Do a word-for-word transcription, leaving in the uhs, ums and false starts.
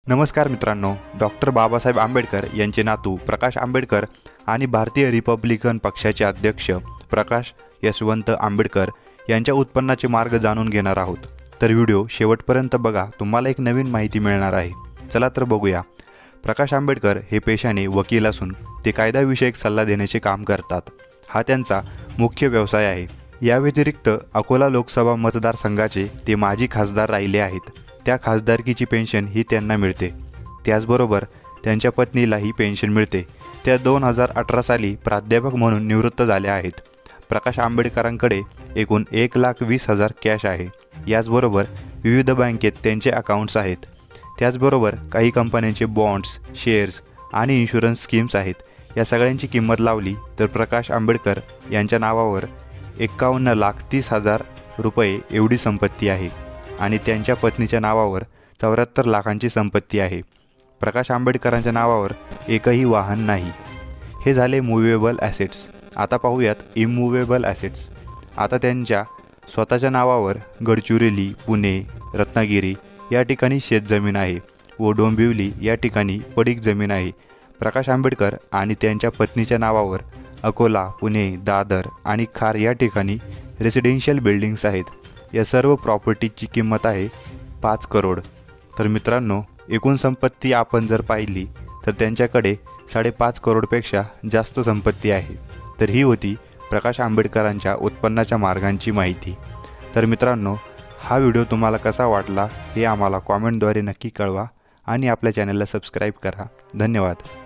नमस्कार मित्रांनो, डॉक्टर बाबासाहेब आंबेडकर यांचे नातू प्रकाश आंबेडकर आणि भारतीय रिपब्लिकन पक्षाचे अध्यक्ष प्रकाश यशवंत आंबेडकर यांच्या उत्पन्नाचे मार्ग जाणून घेणार आहोत। तर व्हिडिओ शेवटपर्यंत बघा, तुम्हाला एक नवीन माहिती मिळणार आहे। चला तर बघूया। प्रकाश आंबेडकर हे पेशाने वकील असून ते कायदाविषयक सल्ला देण्याचे काम करतात। हा त्यांचा मुख्य व्यवसाय आहे। या व्यतिरिक्त अकोला लोकसभा मतदारसंघाचे ते माजी खासदार राहिले आहेत। त्या खासदारकीची पेन्शन ही त्यांना मिळते। त्याचबरोबर त्यांच्या पत्नीलाही पेन्शन मिळते। त्या दोन हजार अठरा साली प्राध्यापक म्हणून निवृत्त झाल्या आहेत। प्रकाश आंबेडकरांकडे एकूण एक लाख वीस हजार कॅश आहे। याचबरोबर विविध बँकेत त्यांचे अकाउंट्स आहेत। त्याचबरोबर काही कंपन्यांचे बॉन्ड्स, शेअर्स आणि इन्शुरन्स स्कीम्स आहेत। या सगळ्यांची किंमत लावली तर प्रकाश आंबेडकर यांच्या नावावर एक्कावन्न लाख तीस हजार रुपये एवढी संपत्ती आहे आणि त्यांच्या पत्नीच्या नावावर चौऱ्याहत्तर लाखांची संपत्ती आहे। प्रकाश आंबेडकरांच्या नावावर एकही वाहन नाही। हे झाले मूवेबल ॲसेट्स। आता पाहूयात इमूवेबल ॲसेट्स। आता त्यांच्या स्वतःच्या नावावर गडचिरोली, पुणे, रत्नागिरी या ठिकाणी शेतजमीन आहे व डोंबिवली या ठिकाणी पडीक जमीन आहे। प्रकाश आंबेडकर आणि त्यांच्या पत्नीच्या नावावर अकोला, पुणे, दादर आणि खार या ठिकाणी रेसिडेन्शियल बिल्डिंग्स आहेत। या सर्व प्रॉपर्टीची किंमत आहे पाच करोड। तर मित्रांनो, एकूण संपत्ती आपण जर पाहिली तर त्यांच्याकडे साडेपाच करोडपेक्षा जास्त संपत्ती आहे। तर ही होती प्रकाश आंबेडकरांच्या उत्पन्नाच्या मार्गांची माहिती। तर मित्रांनो, हा व्हिडिओ तुम्हाला कसा वाटला हे आम्हाला कॉमेंटद्वारे नक्की कळवा आणि आपल्या चॅनलला सबस्क्राईब करा। धन्यवाद।